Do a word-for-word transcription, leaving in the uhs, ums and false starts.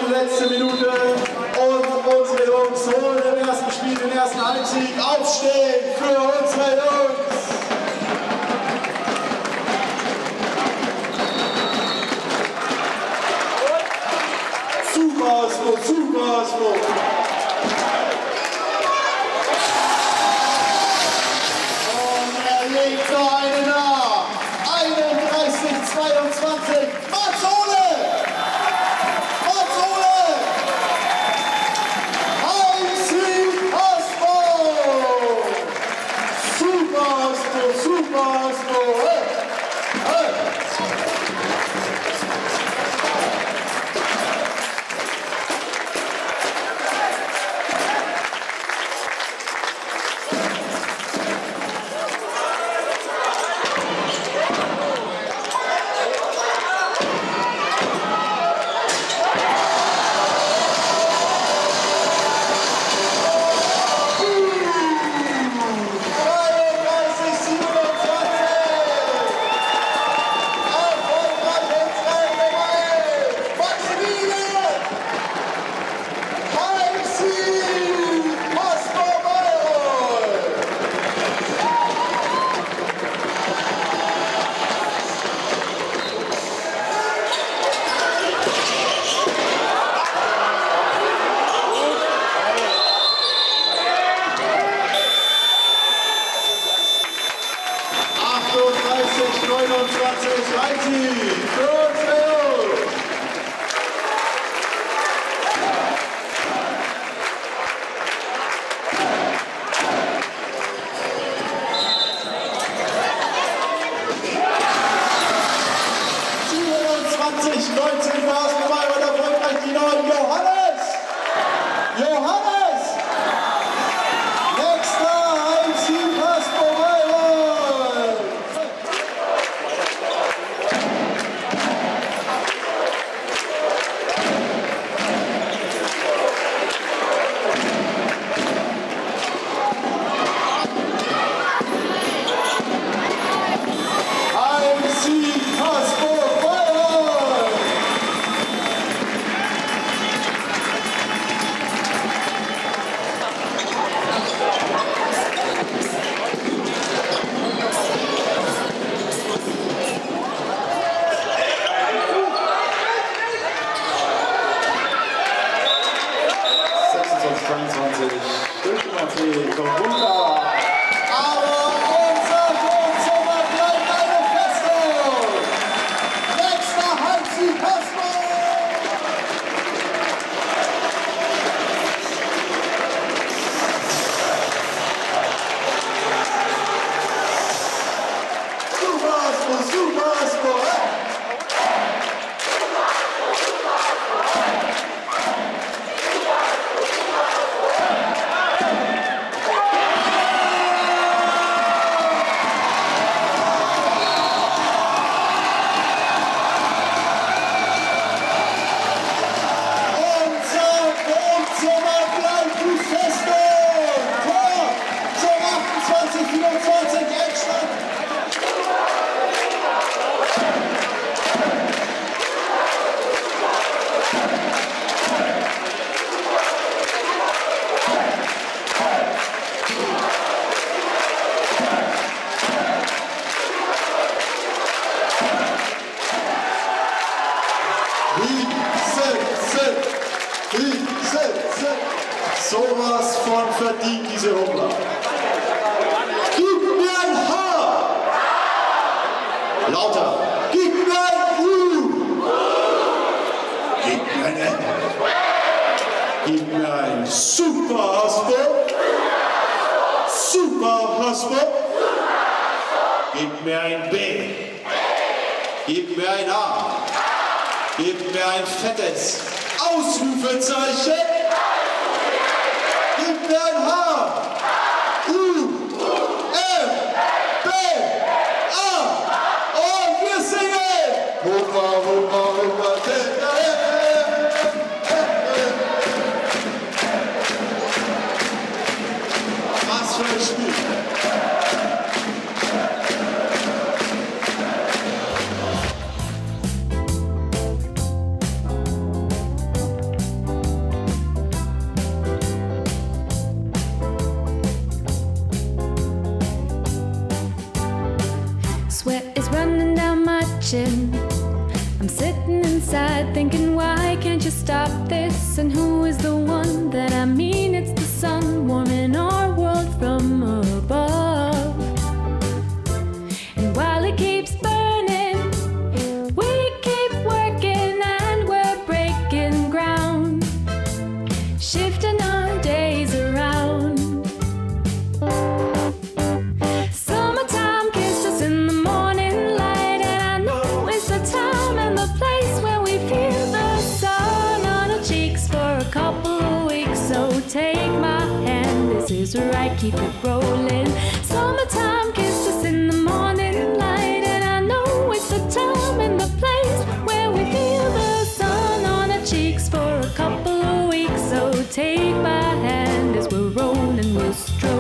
letzte Minute und unsere Jungs holen im ersten Spiel den ersten Heimsieg. Aufstehen für unsere Jungs! Super, super, super, super! Legt noch eine nach. einunddreißig zweiundzwanzig. Mats Ole! Mats Ole! Heimsieg Hasbro! Super Hasbro, super Hasbro! Hey! Hey! achtunddreißig neunundzwanzig Heimsieg für unsere Jungs! siebenundzwanzig neunzehn war es vorbei und erfolgreich die neuen Johannes! Johannes! Nächster Heimsieg Hasbro Bayreuth! Heimsieg Hasbro Bayreuth! sechsundzwanzig zweiundzwanzig durch die Martin Korunka. Aber unser Wohnzimmer bleibt eine Festung. Nächster Heimsieg Hasbro. Super Hasbro, super Hasbro. Sowas von verdient diese Hunger. Gib mir ein H! Lauter. Gib mir ein U! Gib mir ein N! Gib mir ein Super Hasbro! Super Hasbro! Gib mir ein B! Gib mir ein A! Gib mir ein fettes Ausrufezeichen! Gib mir ein H, U, F, B, A und wir singen! Hurra, hurra, hurra, was für ein Spiel! I'm sitting inside thinking, why can't you stop this? And who is the one that I mean? It's the sun warming our world from above. And while it keeps burning, we keep working and we're breaking ground, shifting our days around. Summertime kissed us in the morning light, and I know it's the time and the place where we feel the sun on our cheeks for a couple of weeks. So take my hand, this is right, keep it rolling. Summertime kissed us in the morning light, and I know it's the time and the place where we feel the sun on our cheeks for a couple of weeks. So take my hand as we're rolling, we'll stroll.